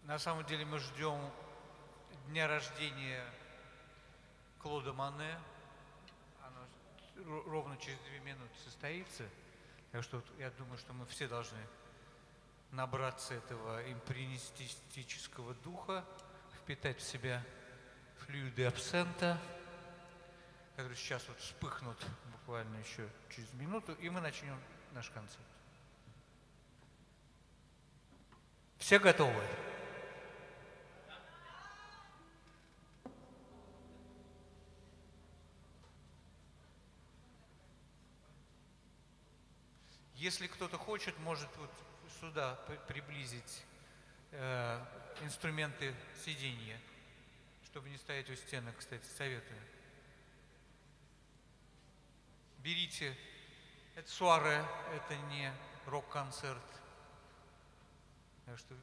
На самом деле мы ждем дня рождения Клода Мане. Оно ровно через 2 минуты состоится. Так что я думаю, что мы все должны набраться этого импрессионистического духа, впитать в себя флюиды абсента, которые сейчас вот вспыхнут буквально еще через минуту, и мы начнем наш концерт. Все готовы? Если кто-то хочет, может вот сюда приблизить инструменты сиденья, чтобы не стоять у стены, кстати, советую. Берите, это суаре, это не рок-концерт. Так что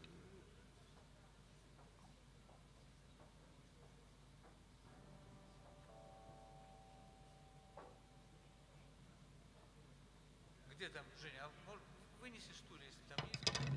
где там, Женя, может, вынеси стулья, если там есть?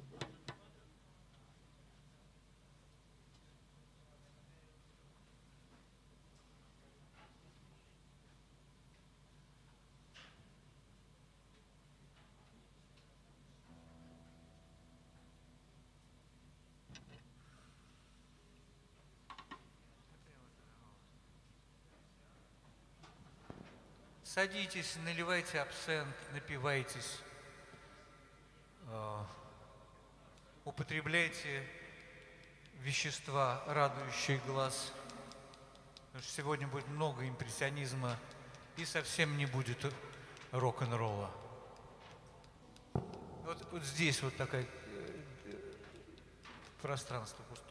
Садитесь, наливайте абсент, напивайтесь, употребляйте вещества, радующие глаз. Потому что сегодня будет много импрессионизма и совсем не будет рок-н-ролла. Вот здесь вот такое пространство пустое.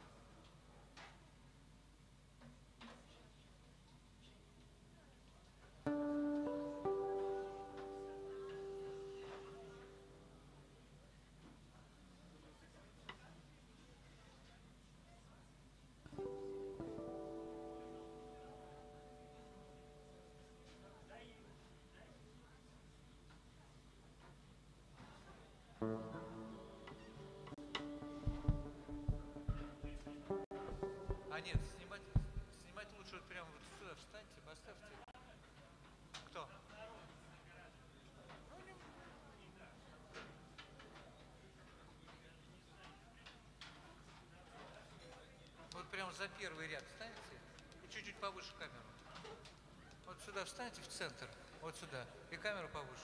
А нет, снимать лучше вот прямо вот сюда встаньте, поставьте. Кто? Вот прямо за первый ряд встаньте и чуть-чуть повыше камеру. Вот сюда встаньте в центр, вот сюда, и камеру повыше.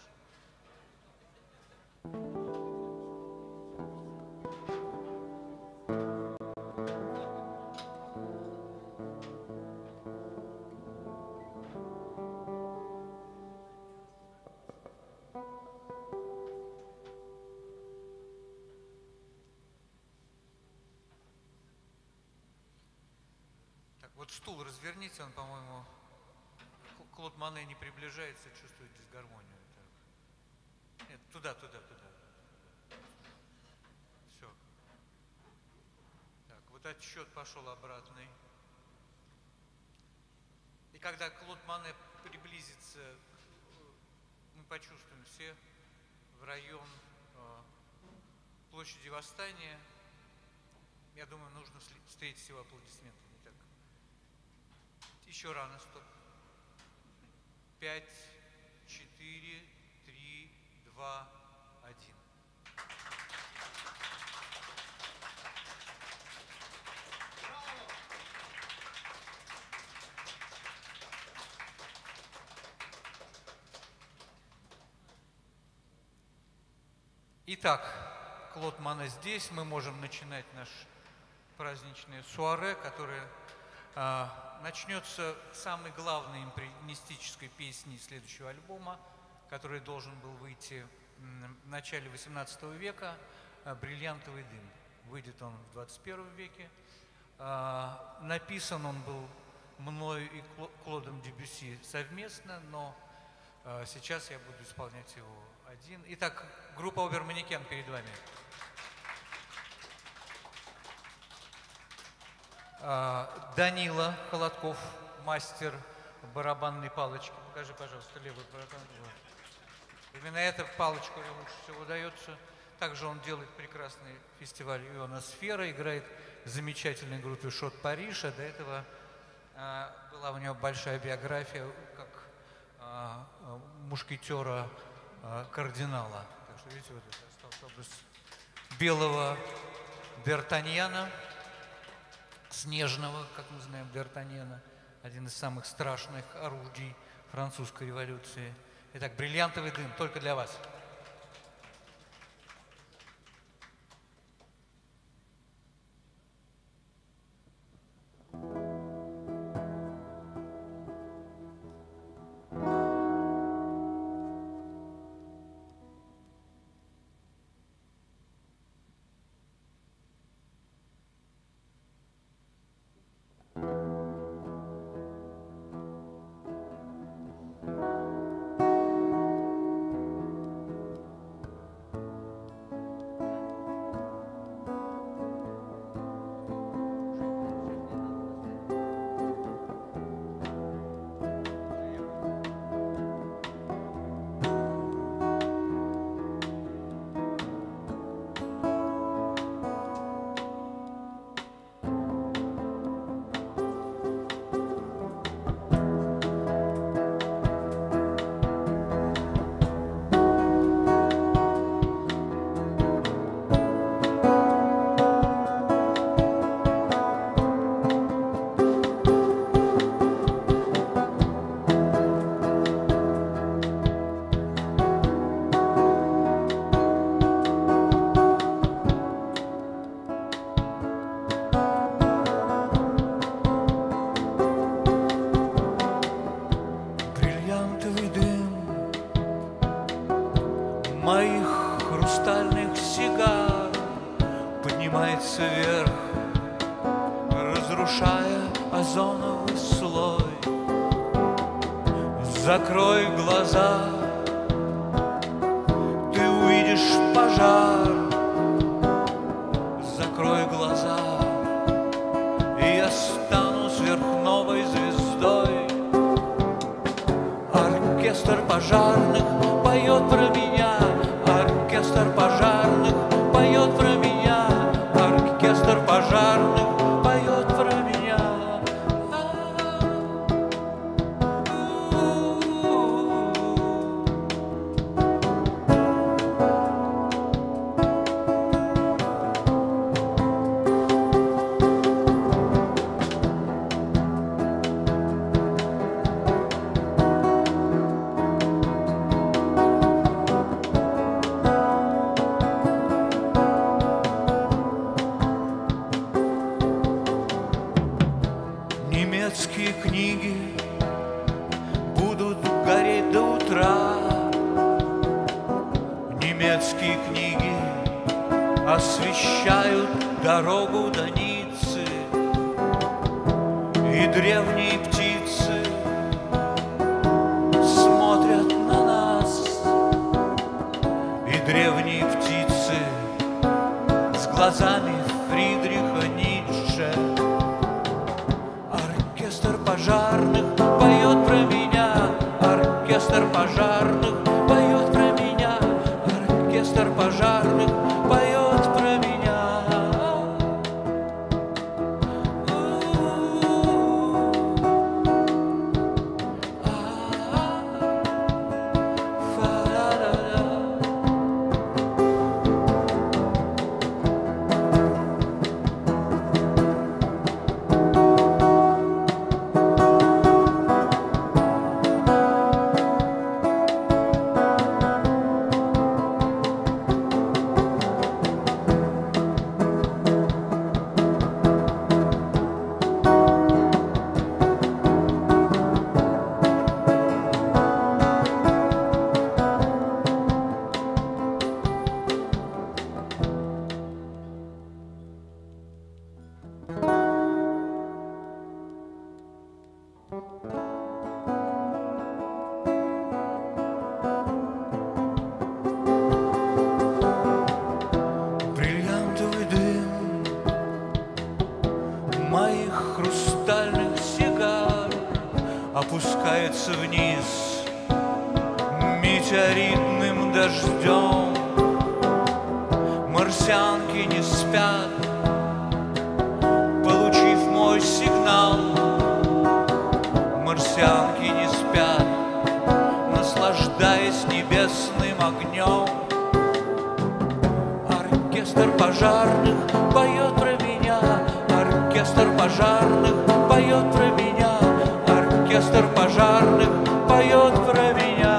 Вот стул разверните, он, по-моему, Клод Мане не приближается, чувствует дисгармонию. Нет, туда. Все. Так, вот отсчет пошел обратный. И когда Клод Мане приблизится, мы почувствуем все в район площади Восстания. Я думаю, нужно встретить его аплодисментами. Так. Еще рано, стоп. 5, 4, 3, 2, 1. Итак, Клод Мане здесь. Мы можем начинать наш праздничное суаре, которое начнется с самой главной импрессионистической песни следующего альбома, который должен был выйти в начале XVIII века, «Бриллиантовый дым». Выйдет он в 21 веке. Написан он был мною и Клодом Дебюсси совместно, но сейчас я буду исполнять его один. Итак, группа Обер-Манекен перед вами. Данила Холодков, мастер барабанной палочки. Покажи, пожалуйста, левую барабанную. Именно эта палочка лучше всего удается. Также он делает прекрасный фестиваль «Ионосфера», играет в замечательной группе «Шот Париж», а до этого была у него большая биография как мушкетера кардинала. Так что, видите, вот это остался образ белого Д'Артаньяна, снежного, как мы знаем, Д'Артаньяна, один из самых страшных орудий французской революции. Итак, «Бриллиантовый дым» только для вас. Моих хрустальных сигар поднимается вверх, разрушая озоновый слой. Закрой глаза, ты увидишь пожар. Закрой глаза, и я стану сверхновой звездой. Оркестр пожарных поет про меня. Оркестр пожарных поет про меня. Оркестр пожарных поет про меня. Немецкие книги будут гореть до утра. Немецкие книги освещают дорогу до Ниццы. И древние птицы смотрят на нас. И древние птицы с глазами Фридриха Ницше. Оркестр пожарных поет про меня. Оркестр пожарных поет про меня. Оркестр пожарных поет про меня. Бриллиантовый дым моих хрустальных сигар опускается вниз метеоритным дождем. марсианки не спят, получив мой сигнал. Марсианки не спят, наслаждаясь небесным огнем. Оркестр пожарных поет про меня, оркестр пожарных поет про меня, оркестр пожарных поет про меня.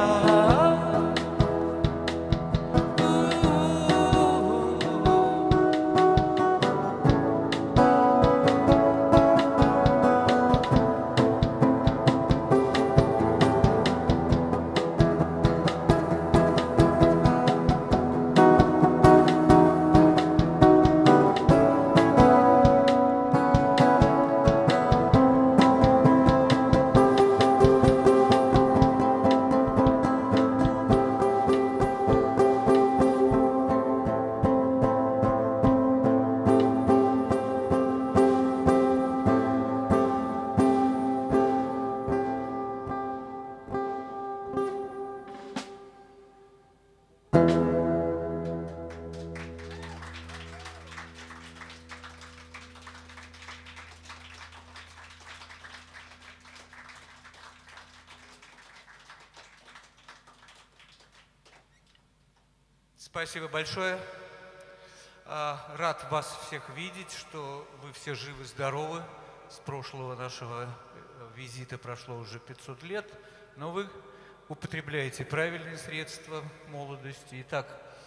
Спасибо большое. Рад вас всех видеть, что вы все живы-здоровы. С прошлого нашего визита прошло уже 500 лет, но вы употребляете правильные средства молодости. Итак,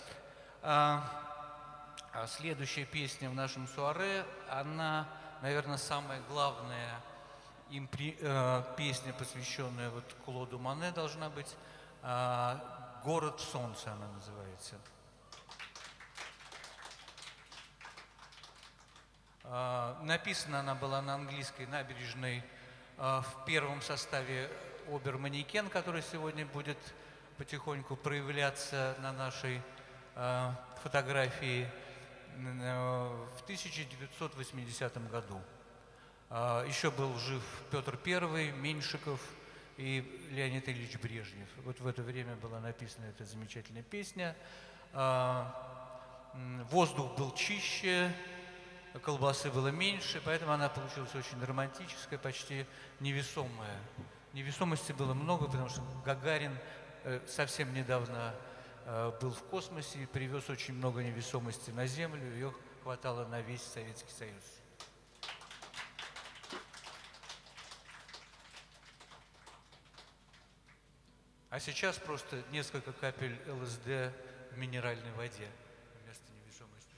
следующая песня в нашем суаре, она, наверное, самая главная песня, посвященная вот Клоду Моне, должна быть. «Город солнца» она называется. Написана она была на английской набережной в первом составе «Обер-манекен», который сегодня будет потихоньку проявляться на нашей фотографии в 1980 году. Еще был жив Петр I, Меньшиков и Леонид Ильич Брежнев. Вот в это время была написана эта замечательная песня. Воздух был чище, колбасы было меньше, поэтому она получилась очень романтическая, почти невесомая. Невесомости было много, потому что Гагарин совсем недавно был в космосе и привез очень много невесомости на Землю, ее хватало на весь Советский Союз. А сейчас просто несколько капель ЛСД в минеральной воде вместо невесомости.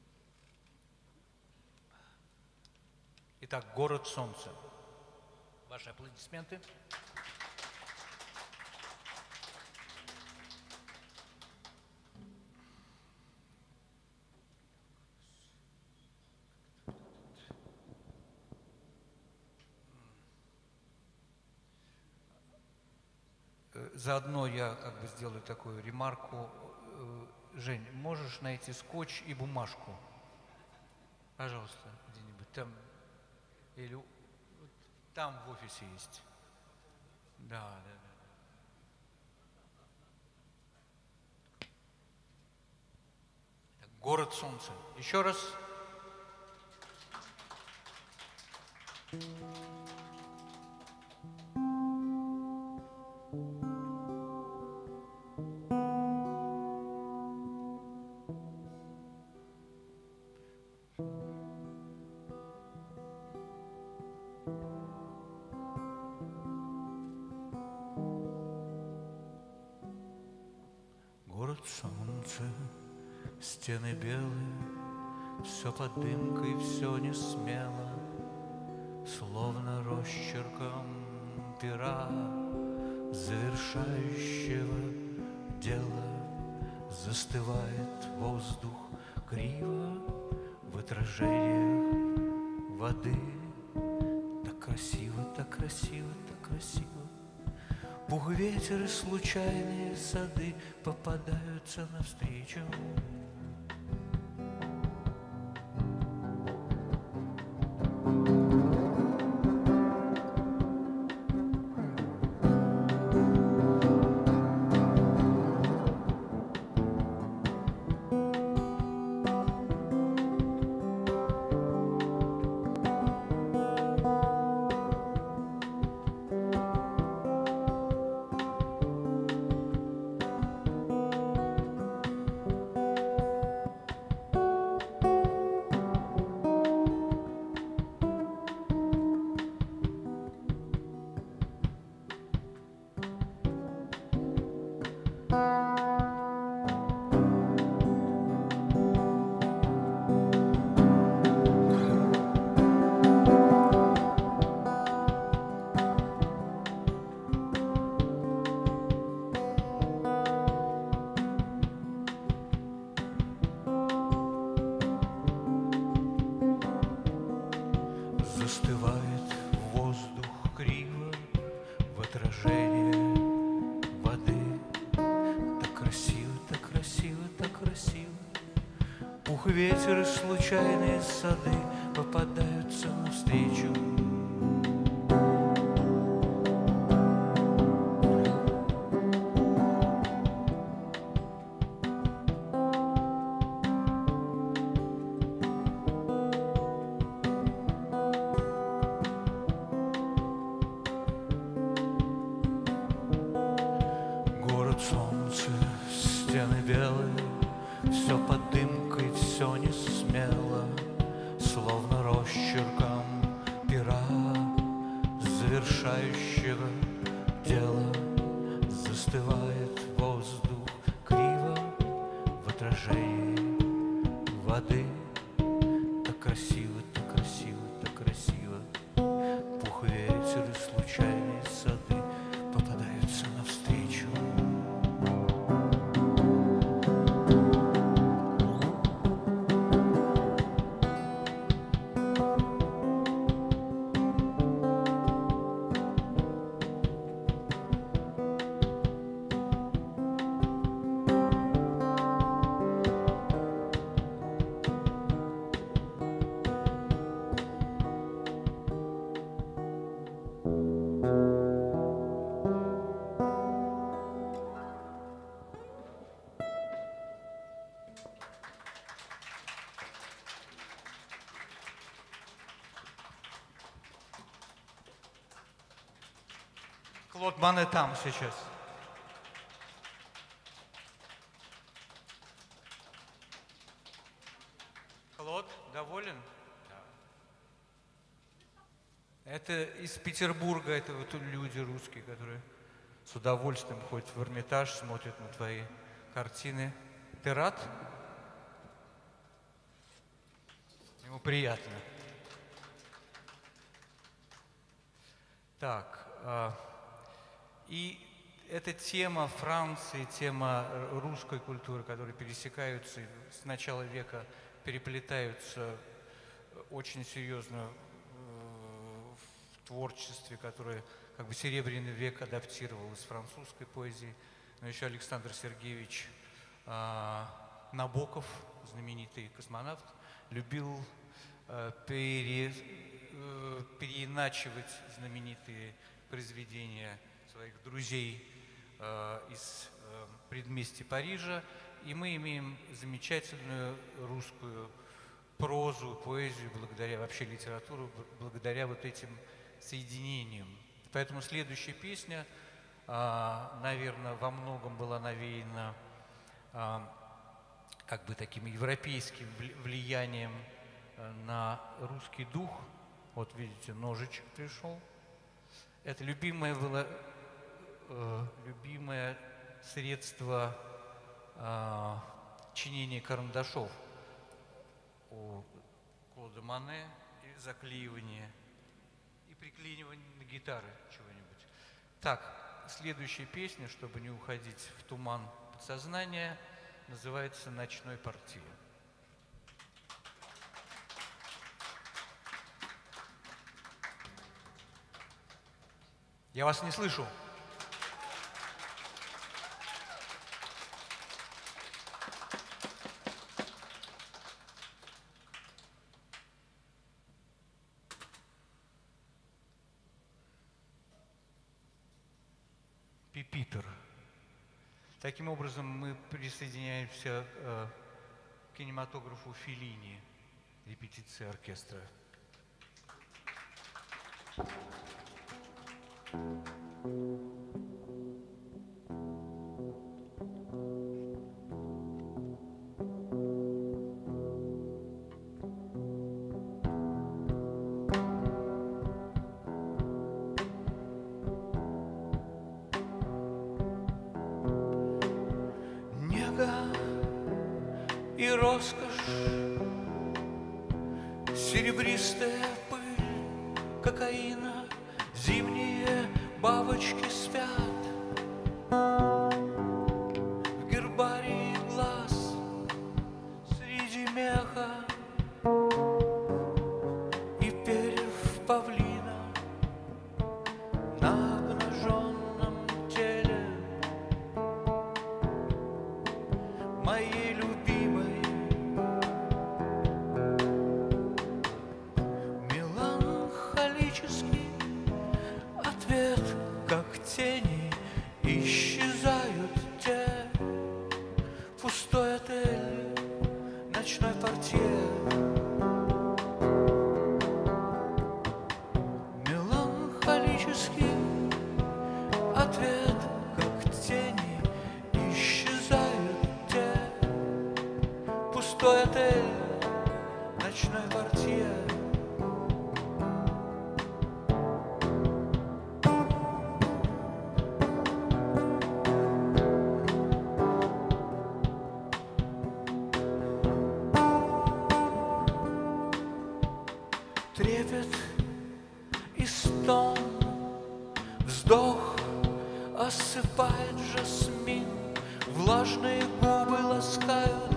Итак, «Город солнца». Ваши аплодисменты. Заодно я как бы сделаю такую ремарку. Жень, можешь найти скотч и бумажку? Пожалуйста, где-нибудь там. Или там в офисе есть. Да. Так, «Город солнца». Еще раз. Город солнца, стены белые, все под дымкой, все не смело, словно росчерком пера, завершающего дело, застывает воздух криво в отражениях воды. Так красиво, так красиво, так красиво. Пух, ветер и случайные сады попадаются навстречу. Застывает воздух криво в отражении воды. Так красиво, так красиво, так красиво. Ух, ветер и случайные сады попадаются навстречу. Город солнца, стены белые, все под дымкой, все не смело, словно росчерком пера, завершающего дело. Застывает воздух криво в отражении воды. Так красиво, так красиво, так красиво. Пух, ветер и случайные сады попадаются навстречу. Клод Мане там сейчас. Клод, доволен? Это из Петербурга, это вот люди русские, которые с удовольствием ходят в Эрмитаж, смотрят на твои картины. Ты рад? Ему приятно. Так, и эта тема Франции, тема русской культуры, которые пересекаются и с начала века переплетаются очень серьезно в творчестве, которое как бы Серебряный век адаптировал из французской поэзии. Но еще Александр Сергеевич Набоков, знаменитый космонавт, любил переиначивать знаменитые произведения своих друзей из предместья Парижа. И мы имеем замечательную русскую прозу, поэзию, благодаря вообще литературу, благодаря вот этим соединениям. Поэтому следующая песня, наверное, во многом была навеяна как бы таким европейским влиянием на русский дух. Вот видите, ножичек пришел. Это любимое было любимое средство чинения карандашов у Клода Мане, и заклеивание, и приклеивание на гитары чего-нибудь. Так, следующая песня, чтобы не уходить в туман подсознания, называется «Ночной партия». Я вас не слышу. Пипитер. Таким образом, мы присоединяемся к кинематографу Феллини, репетиции оркестра. и роскошь, серебристая пыль кокаина, зимние бабочки спят в гербарии глаз среди меха и перьев павлина на обнаженном теле моей любимой. Меланхолический ответ, как тени, исчезают те. Пустой отель, ночной портье. Меланхолический ответ, как тени, исчезают те. Пустой отель, ночной портье. Трепет и стон, вздох осыпает жасмин, влажные губы ласкают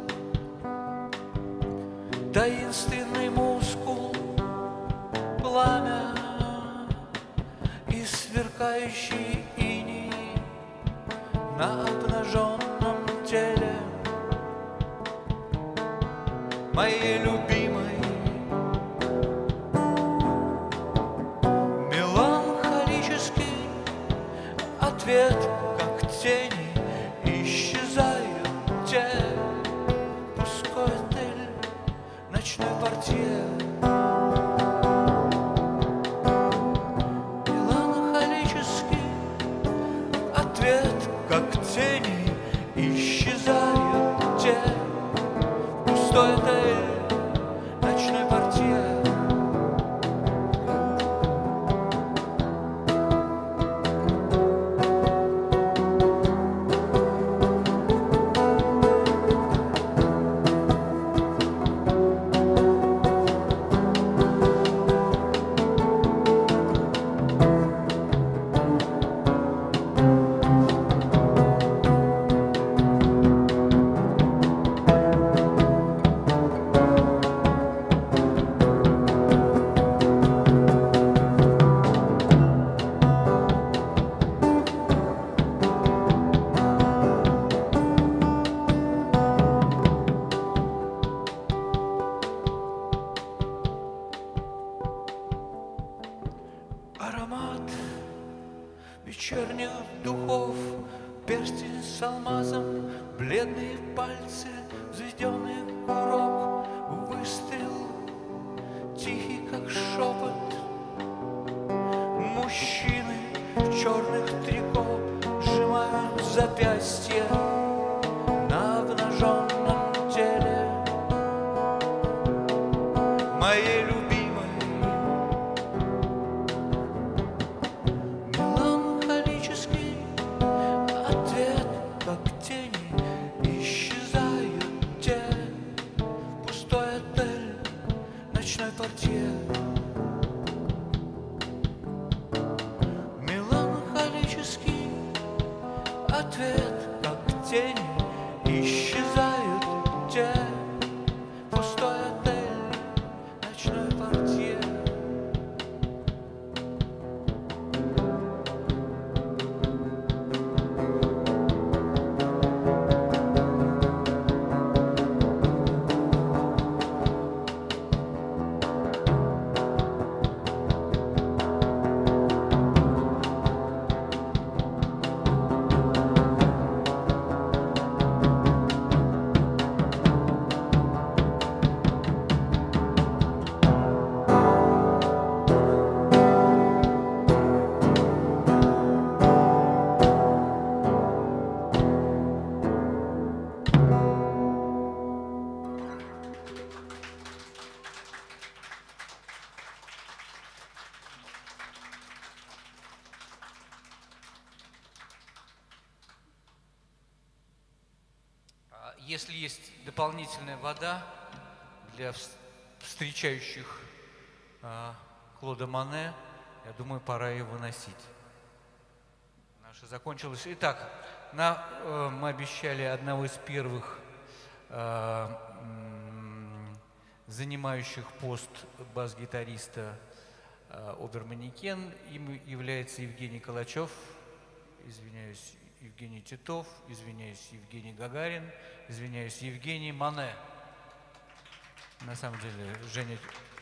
таинственный мускул, пламя и сверкающий иней на обнаженном теле моей любимой. Ответ, как тени, исчезают те. Пустой отель, ночной портье. Меланхолический ответ, как тени, исчезают те. Пустой отель, ночной портье. Аромат вечерних духов, перстень с алмазом, бледные пальцы, взведенный курок, выстрел, тихий как шепот. Мужчины в черных трико сжимают запястья на обнаженном теле моей любви. Меланхолический ответ, как тени, исчезают те. Пустой отель, ночной портье. Если есть дополнительная вода для встречающих Клода Мане, я думаю, пора ее выносить. Наша закончилась. Итак, мы обещали одного из первых занимающих пост бас-гитариста Оберманекен. Им является Евгений Калачев, извиняюсь, Евгений Титов, извиняюсь, Евгений Гагарин, извиняюсь, Евгений Мане. На самом деле, Женя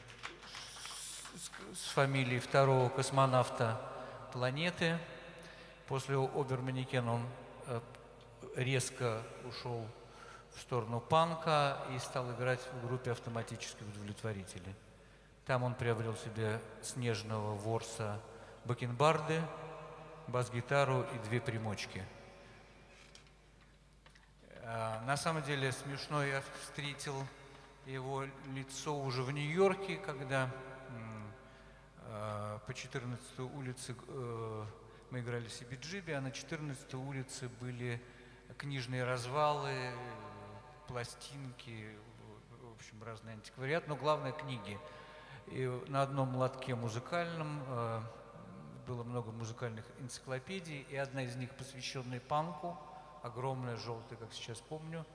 с фамилией второго космонавта планеты. После Оберманекена он резко ушел в сторону панка и стал играть в группе «Автоматические удовлетворители». Там он приобрел себе снежного ворса бакенбарды, бас-гитару и 2 примочки. На самом деле смешно, я встретил его лицо уже в Нью-Йорке, когда по 14-й улице мы играли в CBGB, а на 14-й улице были книжные развалы, пластинки, в общем, разный антиквариат, но главное книги. И на одном лотке музыкальном было много музыкальных энциклопедий, и одна из них, посвященная панку, огромная, желтая, как сейчас помню,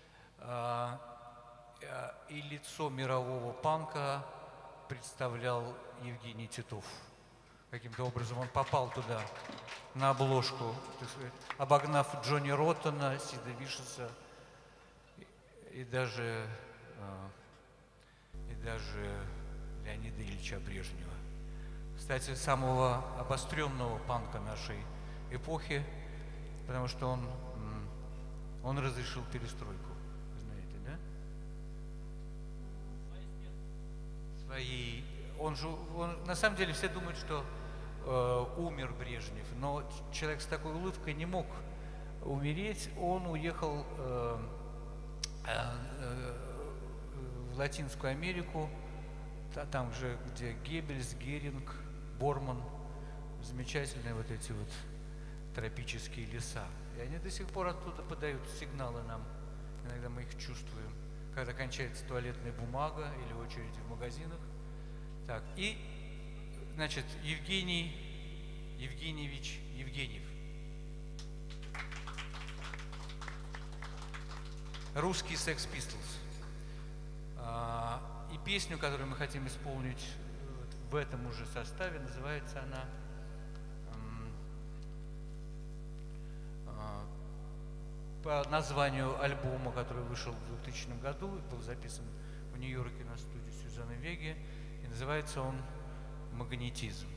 и лицо мирового панка представлял Евгений Титов. Каким-то образом он попал туда, на обложку, так сказать, обогнав Джонни Роттона, Сида Вишеса и даже Леонида Ильича Брежнева. Кстати, самого обостренного панка нашей эпохи, потому что он разрешил перестройку, знаете, да? На самом деле все думают, что умер Брежнев, но человек с такой улыбкой не мог умереть. Он уехал в Латинскую Америку, там же, где Геббельс, Геринг, Борман, замечательные вот эти вот тропические леса. И они до сих пор оттуда подают сигналы нам, иногда мы их чувствуем, когда кончается туалетная бумага или очереди в магазинах. Так, и, значит, Евгений Евгеньевич Евгеньев. Русский Sex Pistols. И песню, которую мы хотим исполнить в этом уже составе, называется она по названию альбома, который вышел в 2000 году, был записан в Нью-Йорке на студии Сюзанны Веги, и называется он «Магнетизм».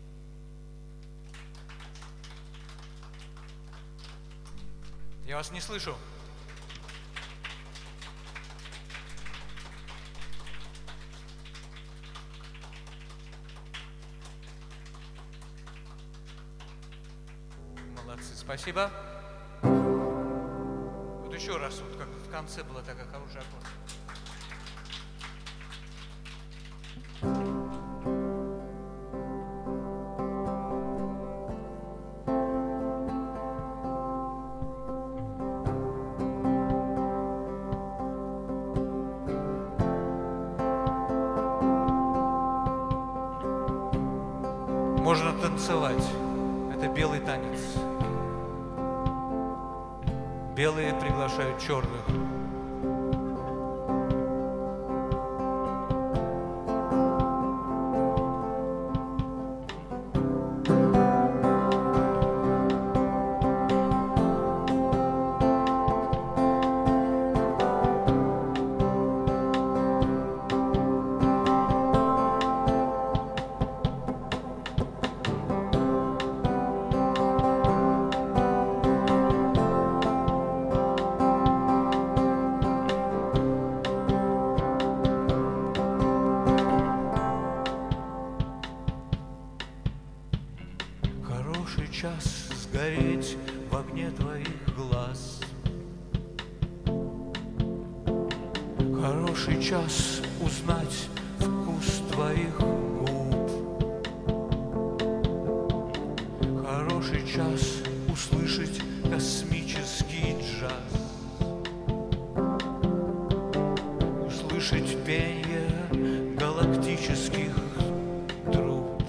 Я вас не слышу. Молодцы, спасибо. Вот еще раз, вот как в конце была такая хорошая аккорд. Можно танцевать. Это белый танец. Белые приглашают черных. Час сгореть в огне твоих глаз. Хороший час узнать вкус твоих губ. Хороший час услышать космический джаз. пенье галактических труб.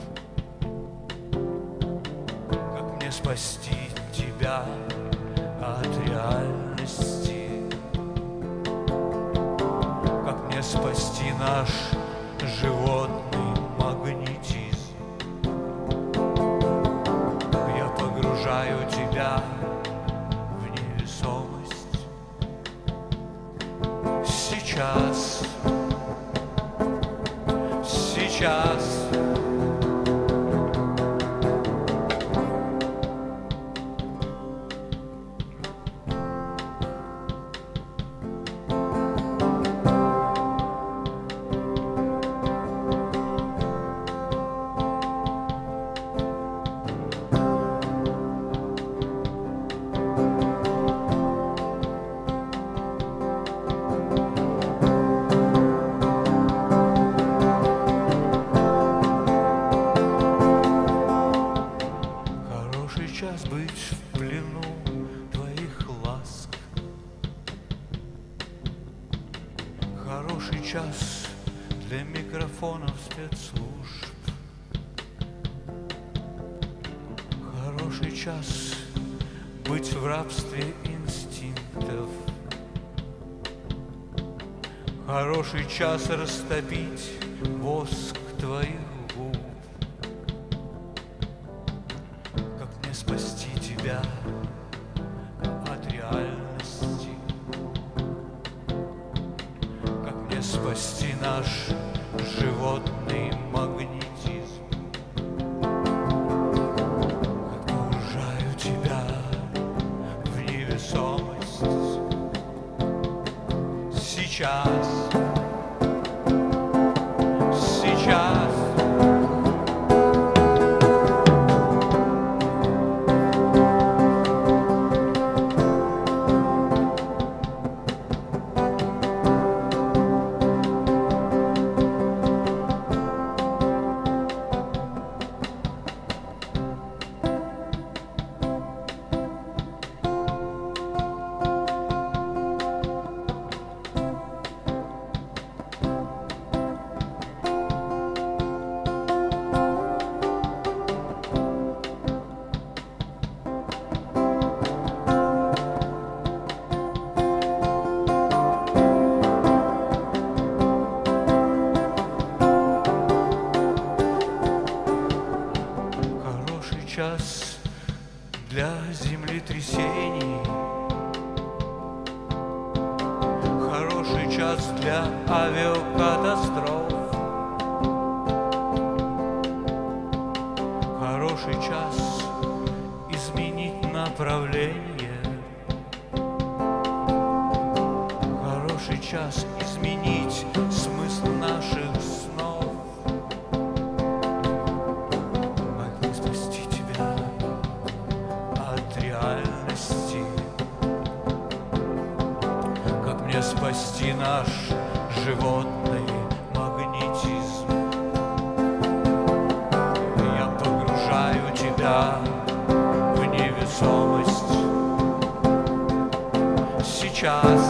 Как мне спасти тебя от реальности? Как мне спасти наш животный магнетизм? Я погружаю тебя в невесомость сейчас, сейчас. Час быть в плену твоих ласк. Хороший час для микрофонов спецслужб. Хороший час быть в рабстве инстинктов. Хороший час растопить воск твоих губ. Спасти тебя от реальности? Как мне спасти наш животный магнетизм? Как погружаю тебя в невесомость сейчас, сейчас. Час для землетрясений, хороший час для авиакатастроф, хороший час изменить направление, хороший час изменить смысл наших снов. Как мне спасти наш животный магнетизм? Я погружаю тебя в невесомость сейчас,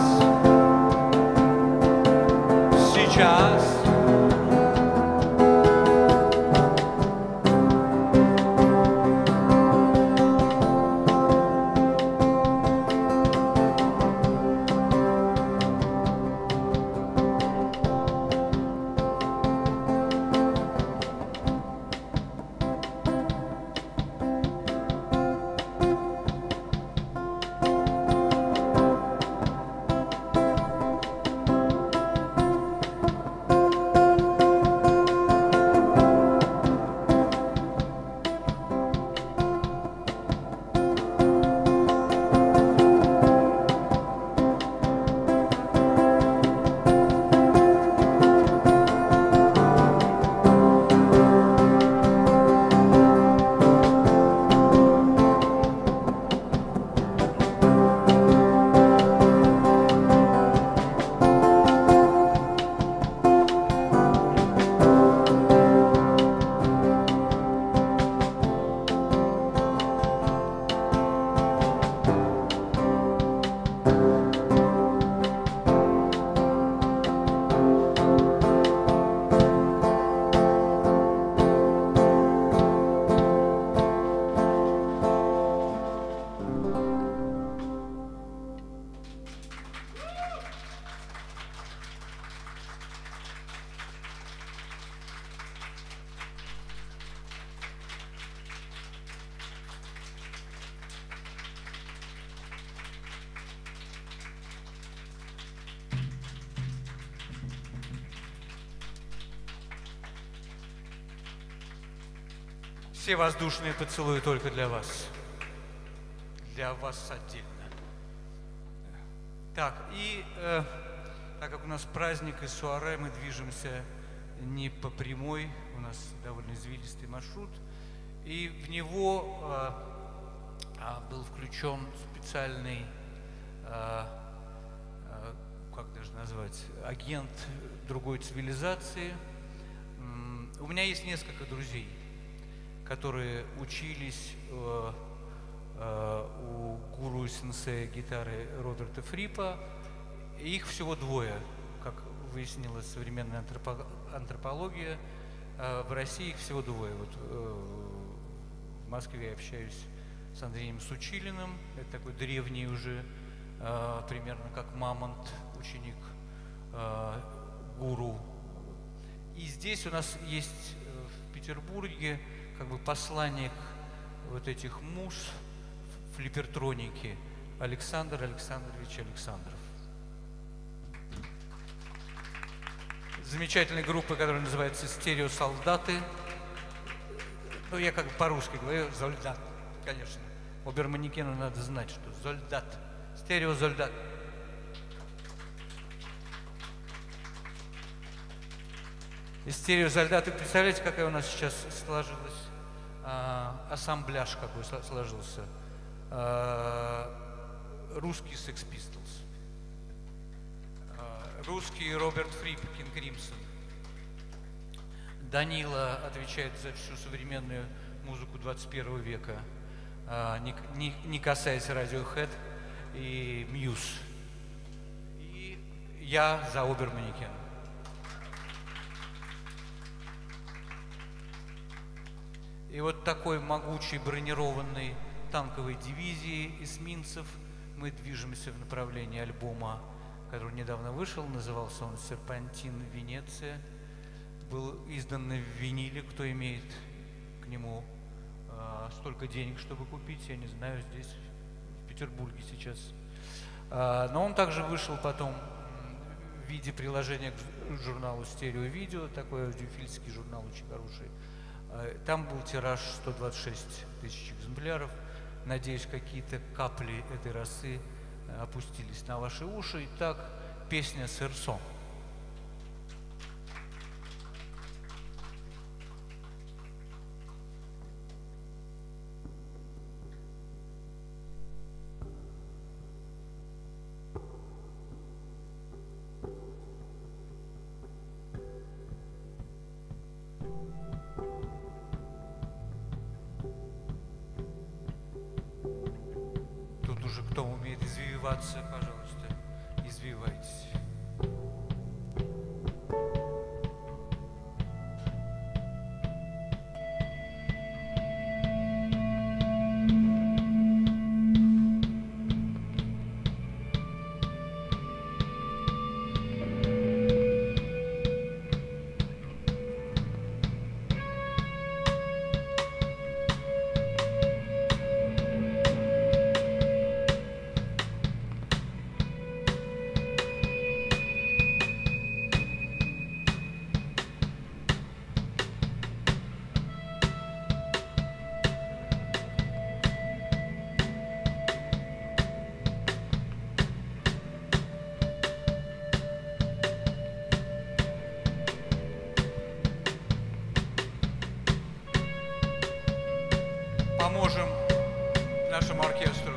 сейчас. Все воздушные поцелуи только для вас. Для вас отдельно. Так, и так как у нас праздник и суаре, мы движемся не по прямой, у нас довольно извилистый маршрут, и в него был включен специальный, как даже назвать, агент другой цивилизации. У меня есть несколько друзей, которые учились у гуру-сенсея гитары Роберта Фрипа. Их всего двое, как выяснилась современная антропология. В России их всего двое. Вот в Москве я общаюсь с Андреем Сучилиным. Это такой древний уже, примерно как Мамонт, ученик гуру. И здесь у нас есть в Петербурге как бы посланник вот этих муз флипертроники Александр Александрович Александров. Замечательной группы, которая называется «Стереосолдаты». Ну, я как бы по-русски говорю, «Зольдат», конечно. Оберманекену надо знать, что «Зольдат», «Стереозольдат». И «Стереозольдаты», представляете, какая у нас сейчас сложилась ассамбляж, какой сложился. Русский Sex Pistols, русский Роберт Фрип, King Crimson. Данила отвечает за всю современную музыку 21 века, не касаясь Radiohead и Muse. И я за Оберманекен. И вот такой могучей бронированной танковой дивизии эсминцев мы движемся в направлении альбома, который недавно вышел, назывался он «Серпантин Венеция». Был издан на виниле, кто имеет к нему столько денег, чтобы купить, я не знаю, здесь, в Петербурге сейчас. Но он также вышел потом в виде приложения к журналу «Стерео-видео», такой аудиофильский журнал, очень хороший. Там был тираж 126 тысяч экземпляров. Надеюсь, какие-то капли этой росы опустились на ваши уши. Итак, песня «Серсон». Кто умеет извиваться, пожалуйста, извивайтесь. Поможем нашему оркестру.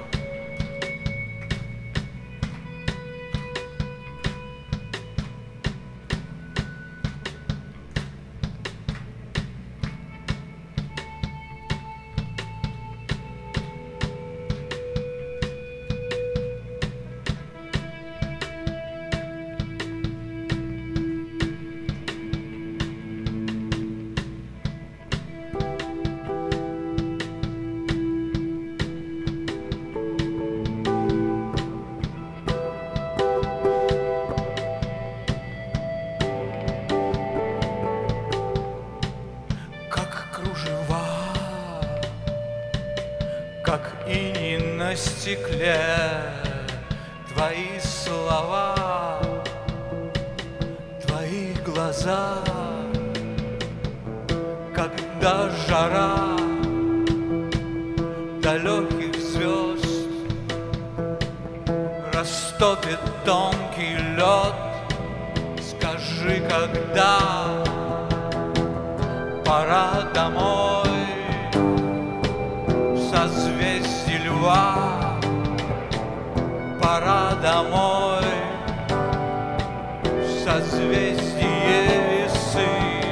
На стекле твои слова, твои глаза, когда жара растопит тонкий лед. Скажи, когда пора домой, созвездие льва, пора домой, созвездие весы.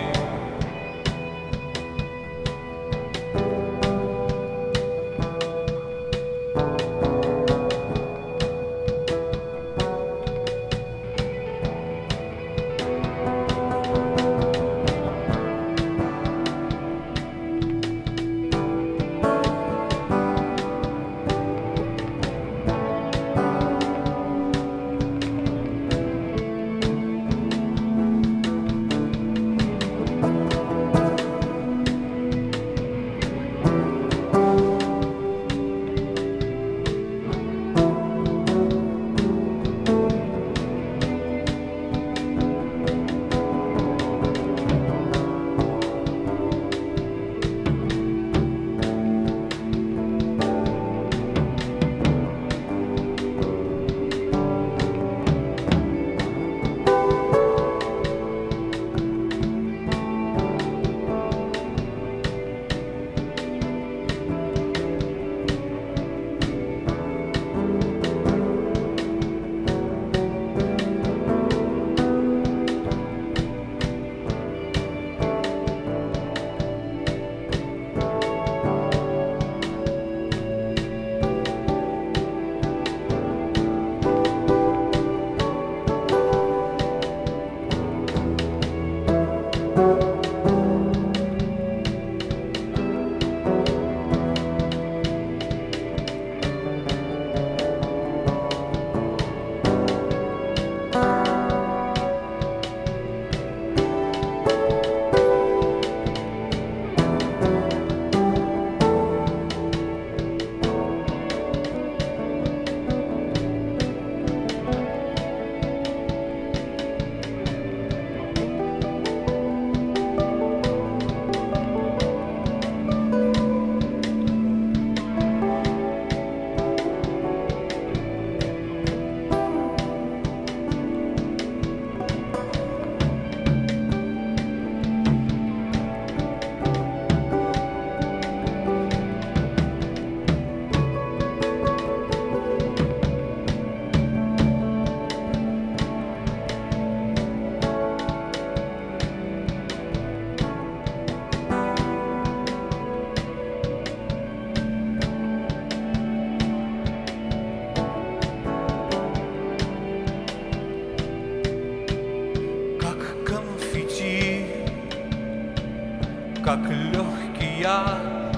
Как легкий яд,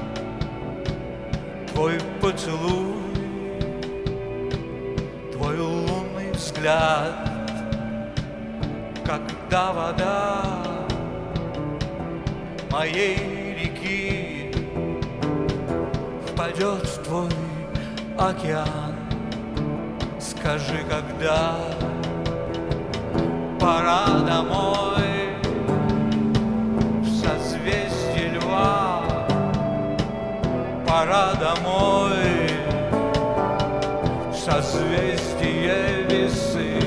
твой поцелуй, твой лунный взгляд, когда вода моей реки впадет в твой океан. Скажи, когда пора домой, созвездие льва, пора домой, созвездие весы.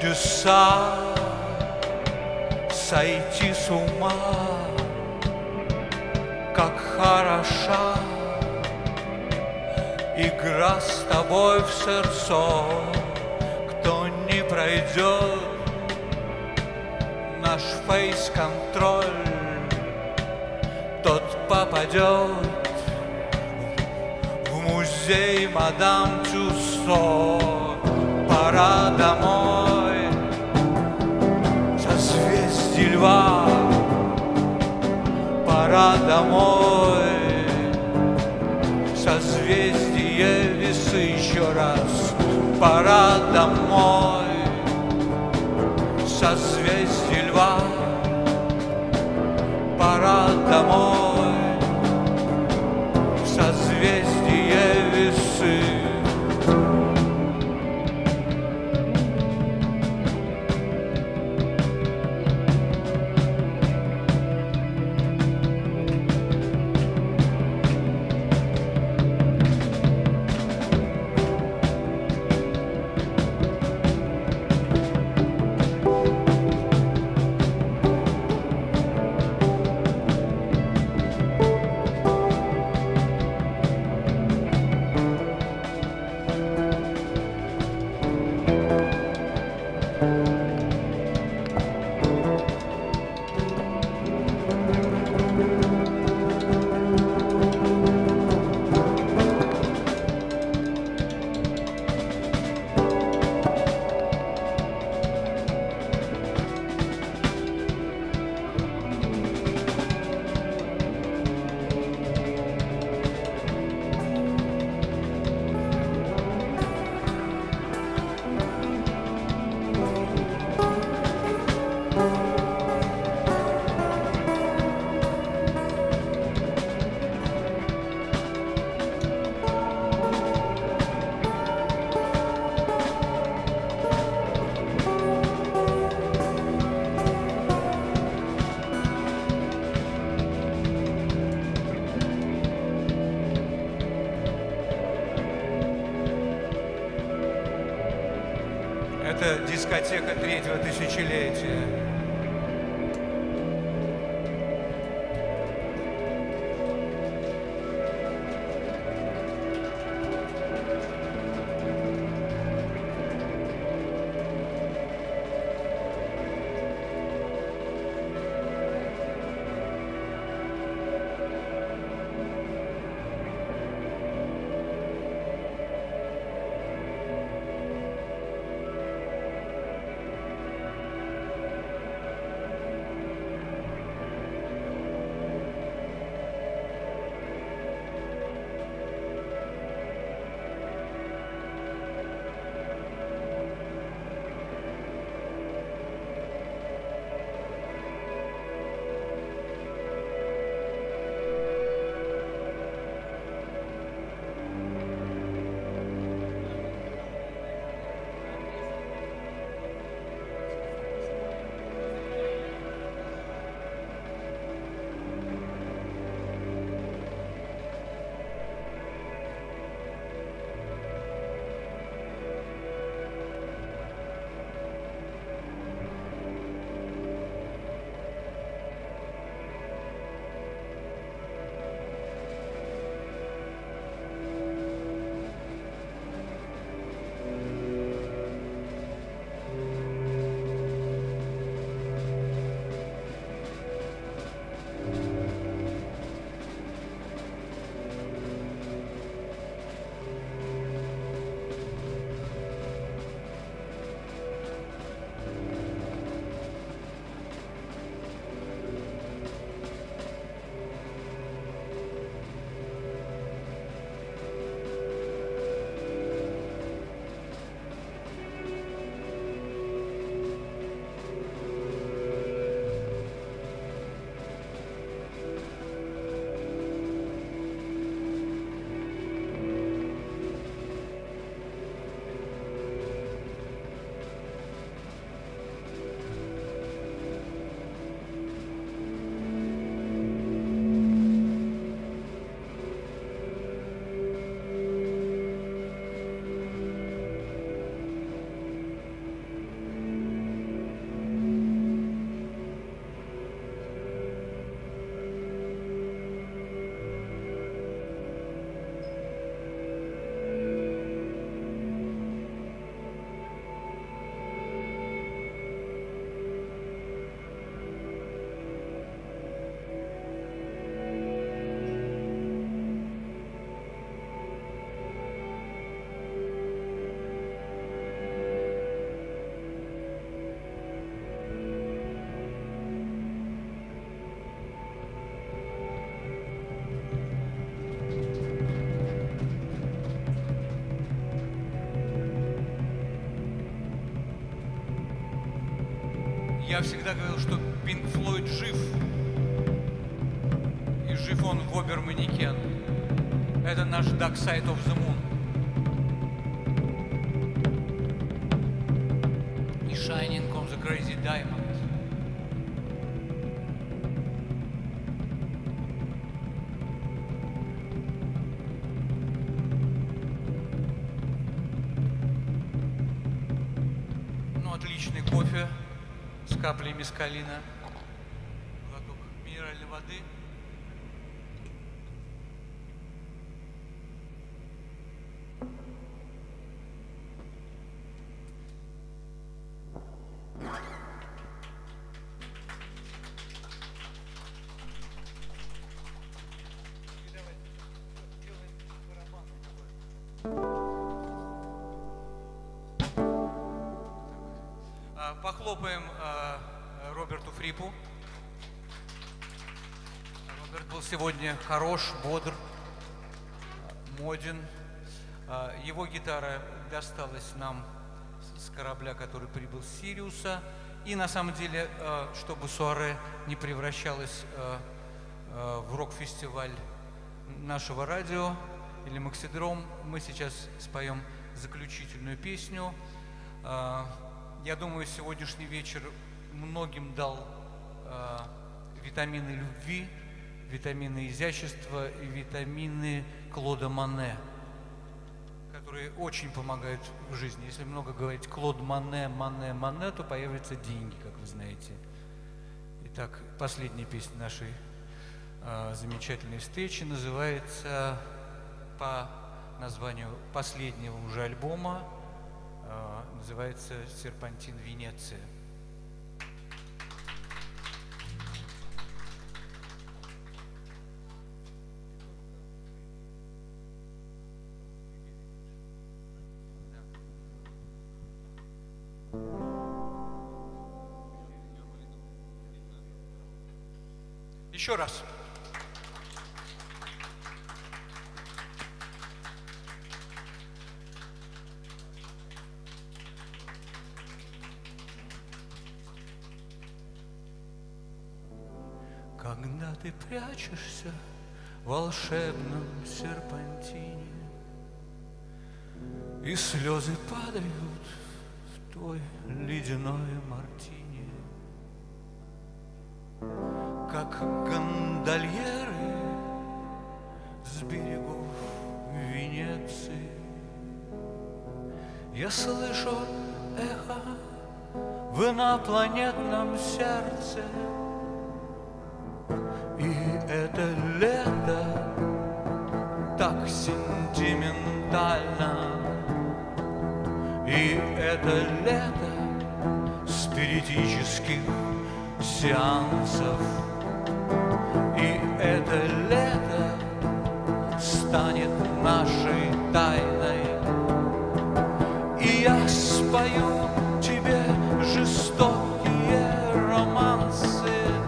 чудеса, сойти с ума, как хороша игра с тобой в сердцах. Кто не пройдет наш фейс-контроль, тот попадет в музей мадам Тюссо. Пора домой, созвездие льва. Пора домой, созвездие весы. Еще раз, пора домой, созвездие льва. Пора домой, созвездие весы. Это дискотека третьего тысячелетия. Я всегда говорил, что Pink Floyd жив. И жив он в Обер-Манекен. Это наш Dark Side of the Moon. И Shining on the Crazy Diamond. Ну, отличный кофе с каплей мескалина. Глоток минеральной воды. Похлопаем Роберту Фрипу. Роберт был сегодня хорош, бодр, моден. Его гитара досталась нам с корабля, который прибыл с Сириуса. И на самом деле, чтобы соаре не превращалось в рок-фестиваль нашего радио или Максидром, мы сейчас споем заключительную песню. Я думаю, сегодняшний вечер многим дал витамины любви, витамины изящества и витамины Клода Моне, которые очень помогают в жизни. Если много говорить Клод Моне, Моне, Моне, то появятся деньги, как вы знаете. Итак, последняя песня нашей замечательной встречи называется по названию последнего уже альбома, называется «Серпантин Венеция». Еще раз. Когда ты прячешься в волшебном серпантине, и слезы падают в твой ледяной мартини, как гондольеры с берегов Венеции, я слышу эхо в инопланетном сердце. И это лето так сентиментально, и это лето спиритических сеансов, и это лето станет нашей тайной, и я спою тебе жестокие романсы.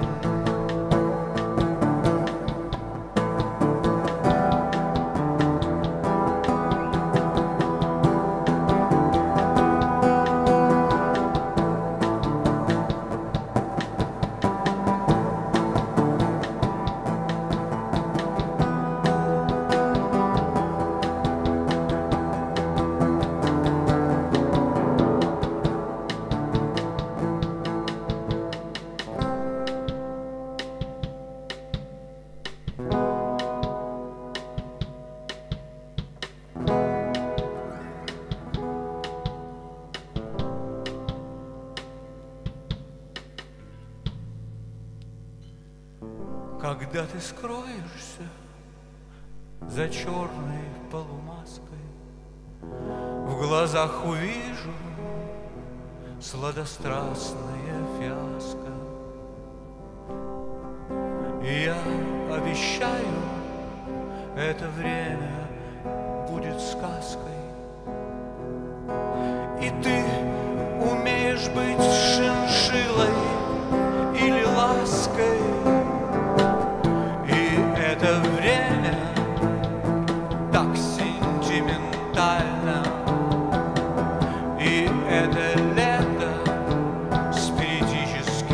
Когда ты скроешься за черной полумаской, в глазах увижу сладострастное фиаско. И я обещаю, это время будет сказкой. И ты умеешь быть шиншиллой или лаской. Это время так сентиментально, и это лето спиритических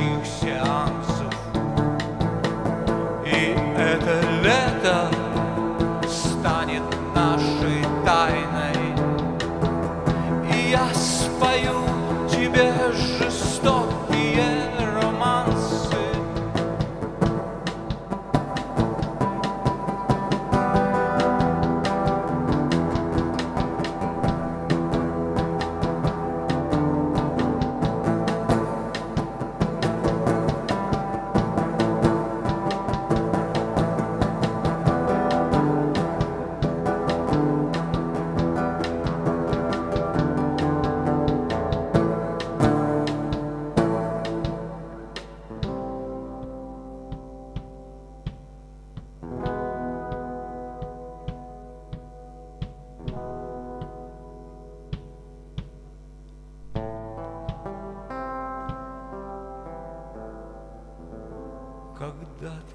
когда ты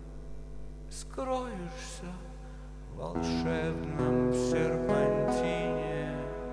скроешься в волшебном серпантине.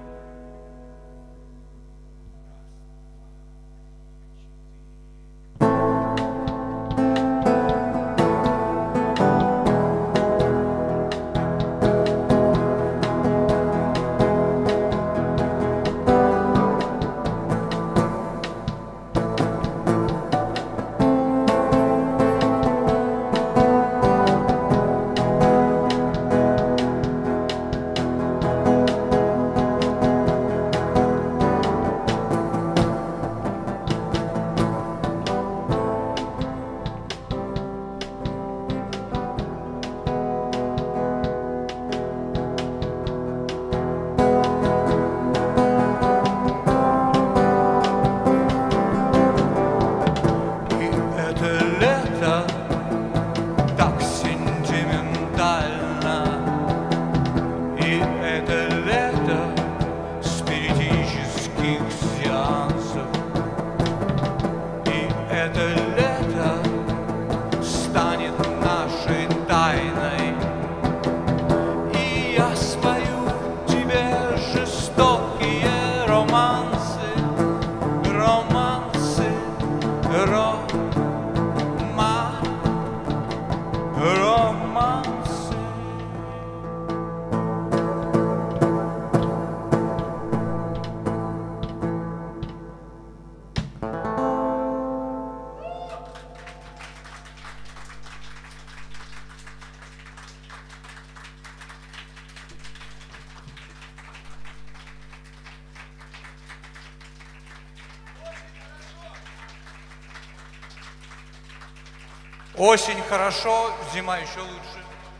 Осень хорошо, зима еще лучше.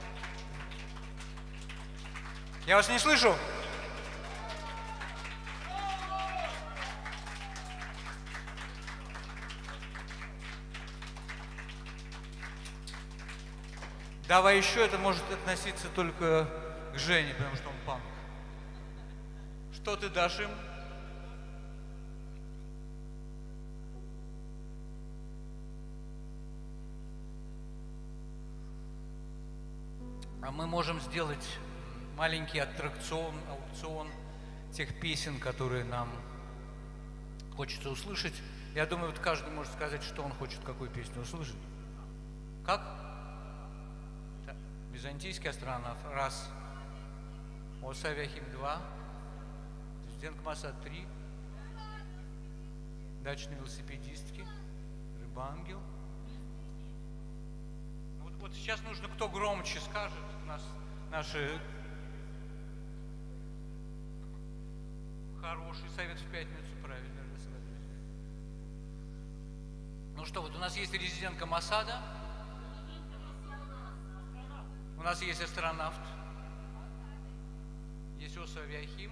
Я вас не слышу? Давай еще, это может относиться только к Жене, потому что он панк. Что ты дашь им? А мы можем сделать маленький аукцион тех песен, которые нам хочется услышать. Я думаю, вот каждый может сказать, что он хочет, какую песню услышать. Как? Византийский астронавт – раз. Ос Авиахим – 2. Резидент Масад – 3. Дачные велосипедистки. Рыба-ангел. Вот сейчас нужно, кто громче скажет. У нас наши хороший совет в пятницу, правильно. Ну что, вот у нас есть резидентка Масада. У нас есть астронавт. Есть Ос Авиахим.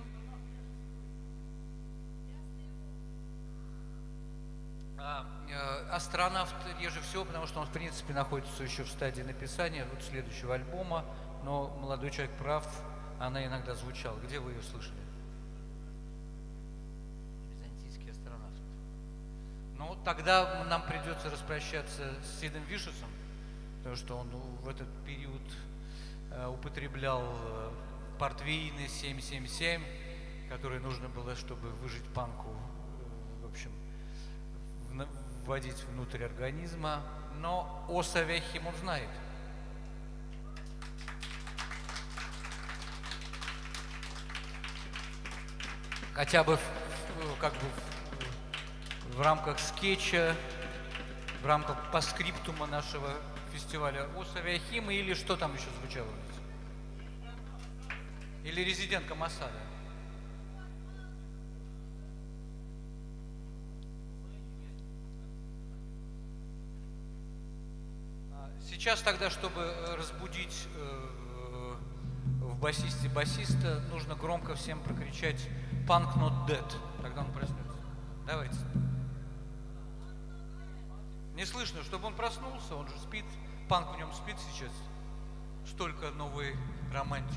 Астронавт реже всего, потому что он, в принципе, находится еще в стадии написания вот следующего альбома, но молодой человек прав, она иногда звучала. Где вы ее слышали? Византийский астронавт. Ну, тогда нам придется распрощаться с Сидом Вишесом, потому что он в этот период употреблял портвейны 777, которые нужно было, чтобы выжить панку, в общем, вводить внутрь организма, но Ос Авиахим он знает. Хотя бы в рамках скетча, в рамках постскриптума нашего фестиваля Ос Авиахим, или что там еще звучало? Или резидентка Масада? Сейчас тогда, чтобы разбудить в басисте басиста, нужно громко всем прокричать «Punk not dead», тогда он проснется. Давайте. Не слышно, чтобы он проснулся, он же спит, панк в нем спит сейчас. Столько новой романтики.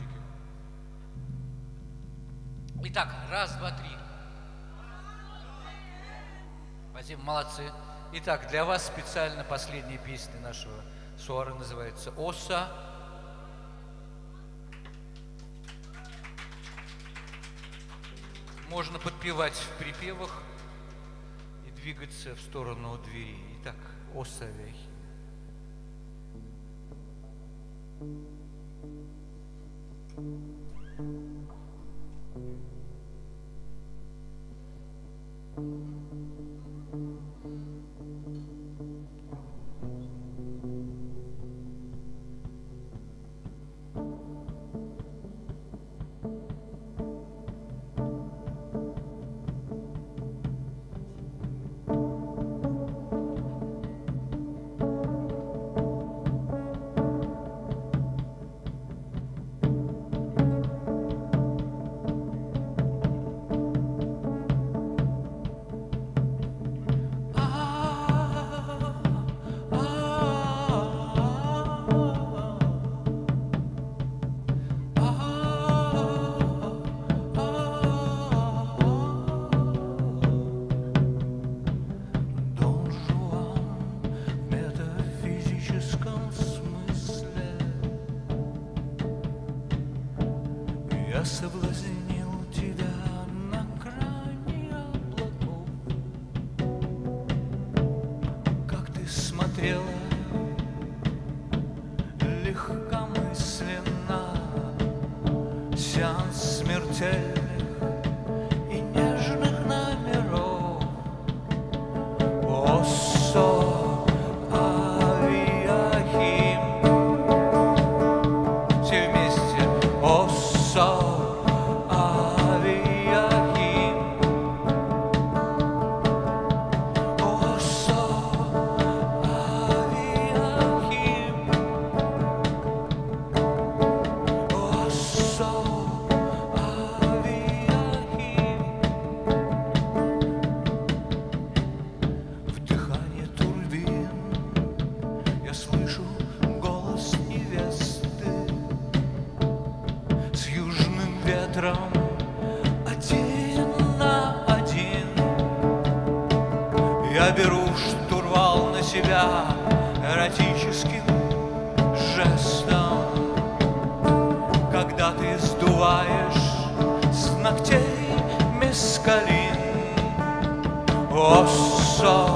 Итак, раз, два, три. Спасибо, молодцы. Итак, для вас специально последняя песня нашего суары называется «Оса». Можно подпевать в припевах и двигаться в сторону двери. Итак, «Оса вей». Я соблазнил тебя на грани облаков, как ты смотрела легкомысленно. Сеанс смертельных и нежных номеров. Осо авиахим. Все вместе. Осо один на один. Я беру штурвал на себя эротическим жестом, когда ты сдуваешь с ногтей мескалин. Осо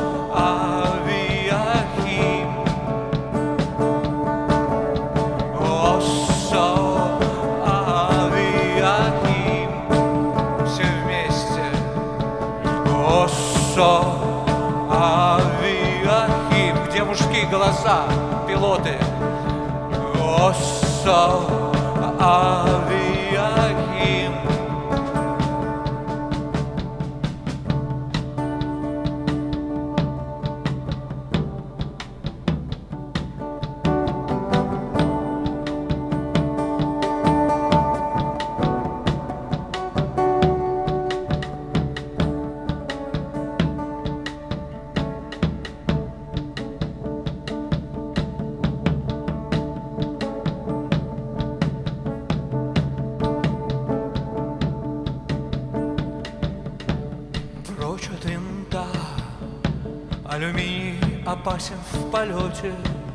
авиахим. Осо авиахим. Где мужские голоса, пилоты? Осо авиахим. Прочь от винта, алюминий опасен в полете.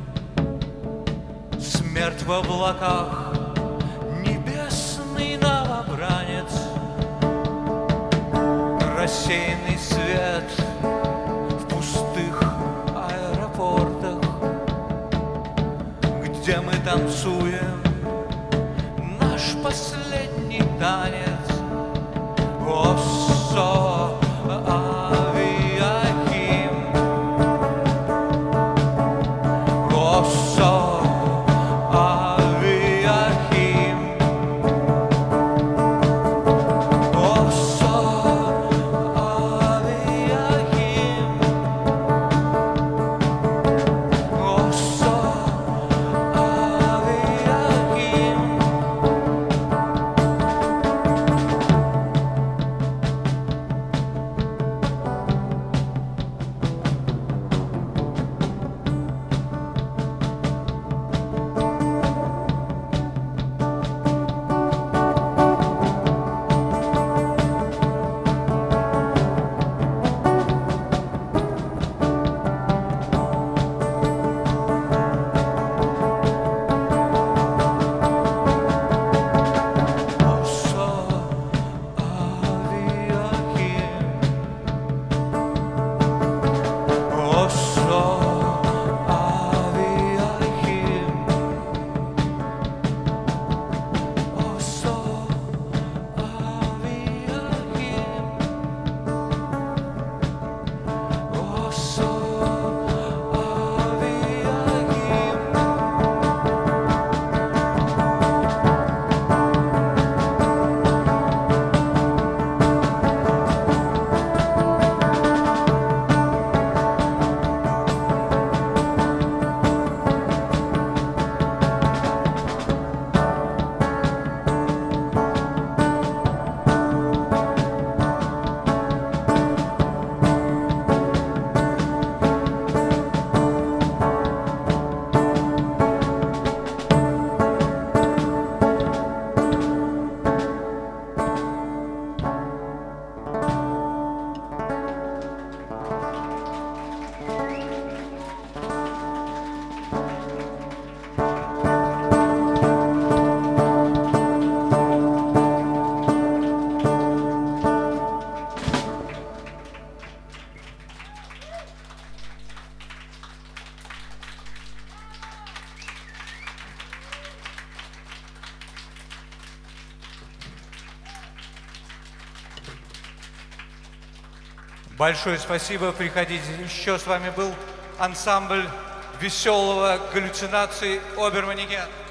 Смерть в облаках, небесный новобранец. Рассеянный свет в пустых аэропортах, где мы танцуем наш последний танец. Осо авиахим. Осо авиахим. Осо авиахим. Осо авиахим. Большое спасибо, приходите еще. С вами был ансамбль веселого галлюцинации Оберманекен.